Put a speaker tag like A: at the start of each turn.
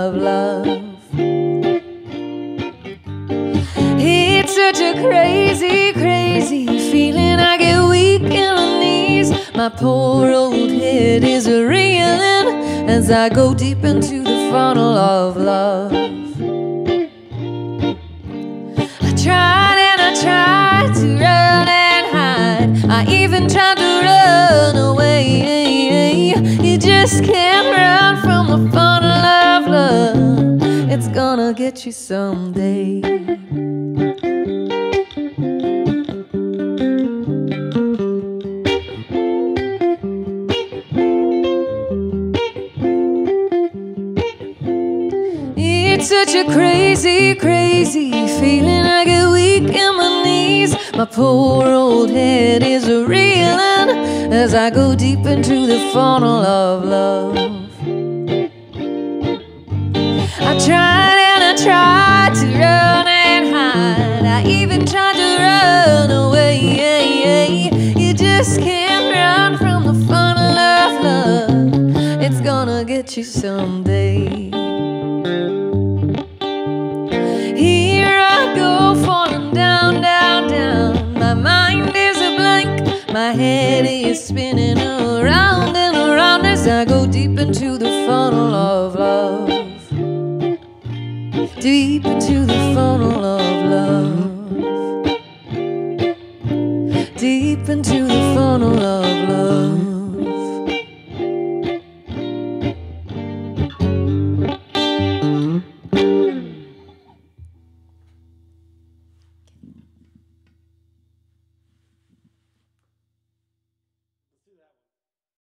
A: of love. It's such a crazy, crazy feeling. I get weak in my knees. My poor old head is reeling as I go deep into the funnel of love. I tried and I tried to run and hide. I even tried to run away. You just can't run from the funnel of love. It's gonna get you someday. It's such a crazy, crazy feeling. I get weak in my knees. My poor old head is reeling as I go deep into the funnel of love. I tried and I tried to run and hide. I even tried to run away. You just can't run from the funnel of love. It's gonna get you someday. Here I go, falling down, down, down. My mind is a blank. My head is spinning around and around as I go deep into the funnel of love. Deep into the funnel of love. Deep into the funnel of love.